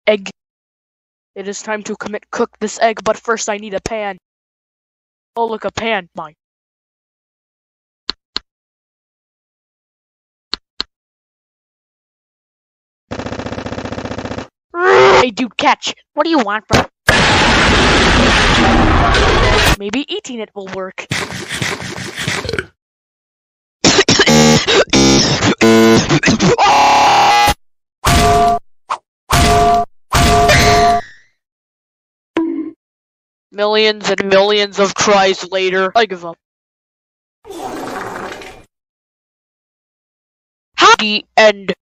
Egg. It is time to cook this egg, but first I need a pan. Oh, look, a pan. Mine. Hey, dude, catch. What do you want, bro? Maybe eating it will work. Millions and millions of tries later, I give up. The end.